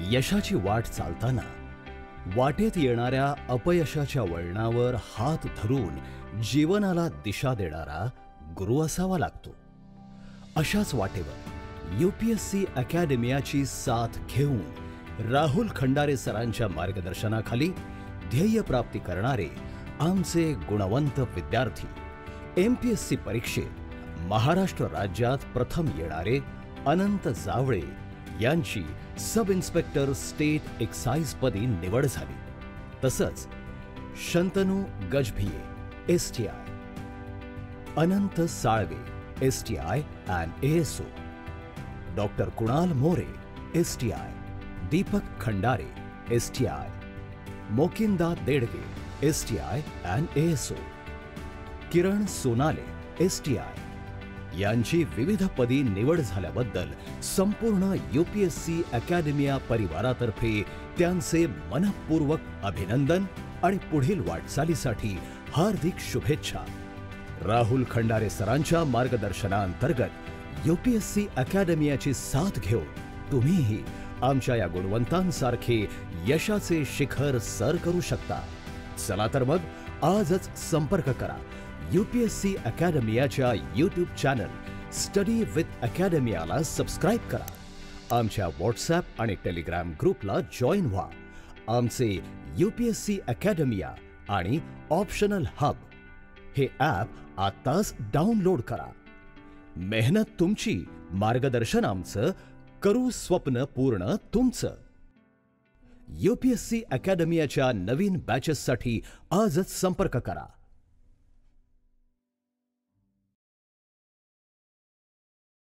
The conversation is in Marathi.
यशाची वाट चालताना वाटेत येणाऱ्या अपयशाच्या वळणावर हात धरून जीवनाला दिशा देणारा गुरु असावा लागतो. अशाच वाटेवर यूपीएससी अकॅडमियाची साथ घेऊन राहुल खंडारे सरांच्या मार्गदर्शनाखाली ध्येय प्राप्ती करणारे आमचे गुणवंत विद्यार्थी एमपीएससी परीक्षेत महाराष्ट्र राज्यात प्रथम येणारे अनंत जावळे यांची सब इन्स्पेक्टर स्टेट एक्साइज पदी निवड झाली. तसंच Shantanu Gajbhiye STI, Anant Salve STI and ASO, doctor Kunal More STI, Deepak Khandare STI, Mokinda Dedge STI and ASO, Kiran Sonale STI यांची विविध पदी निवड झाल्याबद्दल संपूर्ण यूपीएससी अकॅडमिया परिवारातर्फे त्यांचे मनपूर्वक अभिनंदन आणि पुढील वाटचालीसाठी हार्दिक शुभेच्छा. राहुल खंडारे सरांच्या मार्गदर्शनाअंतर्गत यूपीएससी अकॅडमियाची साथ घेऊन तुम्हीही आमच्या या गुणवंतांसारखे यशाचे शिखर सर करू शकता. चला तर मग आजच संपर्क करा. यूपीएससी अकॅडमियाच्या यूट्यूब चॅनल स्टडी विथ अकॅडमियाला सबस्क्राईब करा. आमच्या व्हॉट्सॲप आणि टेलिग्राम ग्रुपला जॉईन व्हा. आमचे यूपीएससी अकॅडमिया आणि ऑप्शनल हब हे ॲप आत्ताच डाउनलोड करा. मेहनत तुमची, मार्गदर्शन आमचं, करू स्वप्न पूर्ण तुमचं. यूपीएससी अकॅडमियाच्या नवीन बॅचेससाठी आजच संपर्क करा.